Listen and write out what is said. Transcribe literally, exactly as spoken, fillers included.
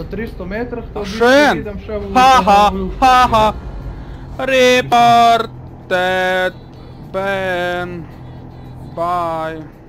по триста метрах, то більше Шен! їдем ще в Ха-ха! в- Ха-ха! Reported Ben. Bye.